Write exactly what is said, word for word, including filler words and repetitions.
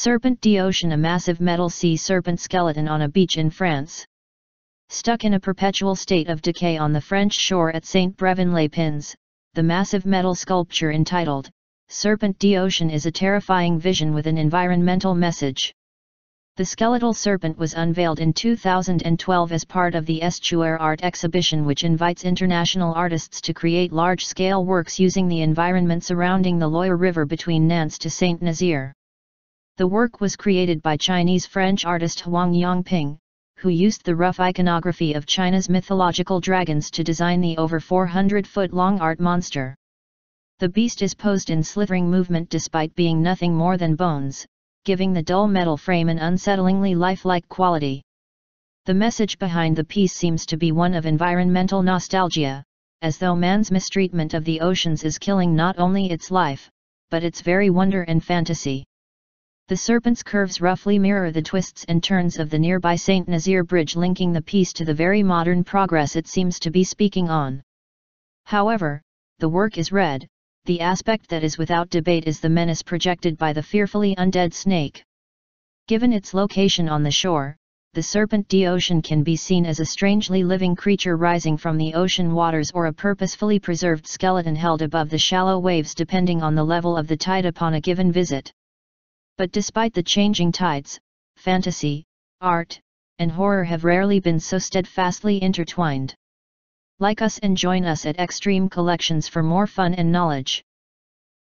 Serpent d'Ocean, a massive metal sea serpent skeleton on a beach in France. Stuck in a perpetual state of decay on the French shore at Saint-Brevin-les-Pins, the massive metal sculpture entitled Serpent d'Ocean is a terrifying vision with an environmental message. The skeletal serpent was unveiled in two thousand twelve as part of the Estuaire Art Exhibition, which invites international artists to create large-scale works using the environment surrounding the Loire River between Nantes to Saint-Nazaire. The work was created by Chinese-French artist Huang Yongping, who used the rough iconography of China's mythological dragons to design the over four hundred foot long art monster. The beast is posed in slithering movement despite being nothing more than bones, giving the dull metal frame an unsettlingly lifelike quality. The message behind the piece seems to be one of environmental nostalgia, as though man's mistreatment of the oceans is killing not only its life, but its very wonder and fantasy. The serpent's curves roughly mirror the twists and turns of the nearby Saint-Nazaire Bridge, linking the piece to the very modern progress it seems to be speaking on. However, the work is red. The aspect that is without debate is the menace projected by the fearfully undead snake. Given its location on the shore, the Serpent d'Ocean can be seen as a strangely living creature rising from the ocean waters, or a purposefully preserved skeleton held above the shallow waves depending on the level of the tide upon a given visit. But despite the changing tides, fantasy, art, and horror have rarely been so steadfastly intertwined. Like us and join us at Extreme Collections for more fun and knowledge.